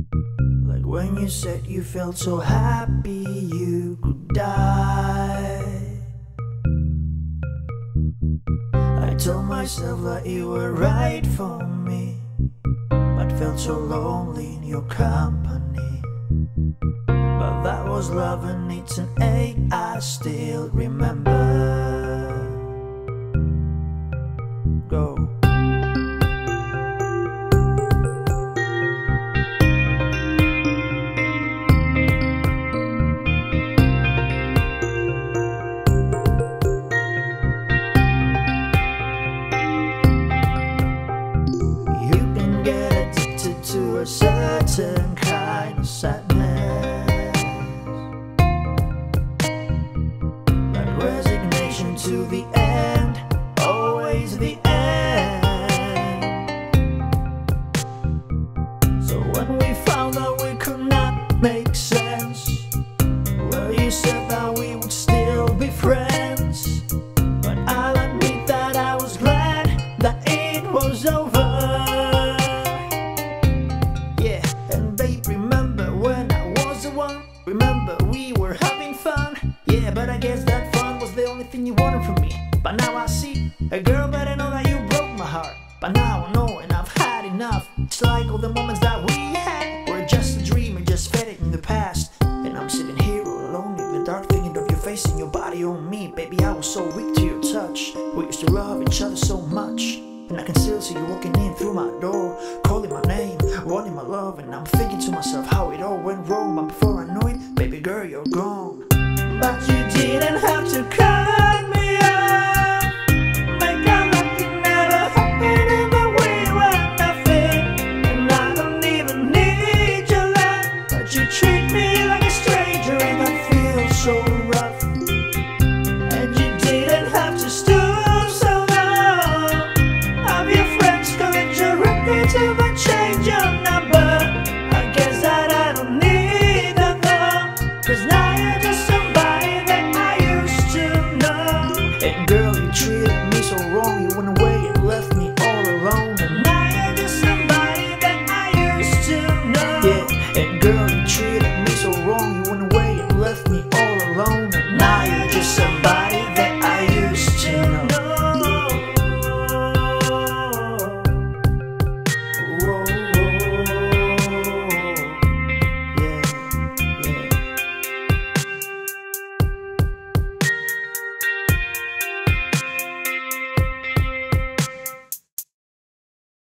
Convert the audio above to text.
Like when you said you felt so happy you could die. I told myself that you were right for me, but felt so lonely in your company. But that was love and it's an ache I still remember. Go. To a certain kind of sadness, like resignation to the end, always the end. So when we found out we could not make sense, well, you said that we would still be friends. But I'll admit that I was glad that it was over. Remember we were having fun, yeah, but I guess that fun was the only thing you wanted from me. But now I see, a girl, but I know that you broke my heart. But now I know and I've had enough. It's like all the moments that we had were just a dream and just faded in the past. And I'm sitting here all alone in the dark, thinking of your face and your body on me. Baby, I was so weak to your touch. We used to love each other so much, and I can still see you walking in through my door, calling my name, wanting my love. And I'm thinking to myself how it all went wrong. But before I know it, baby girl, you're gone. But you didn't have to come.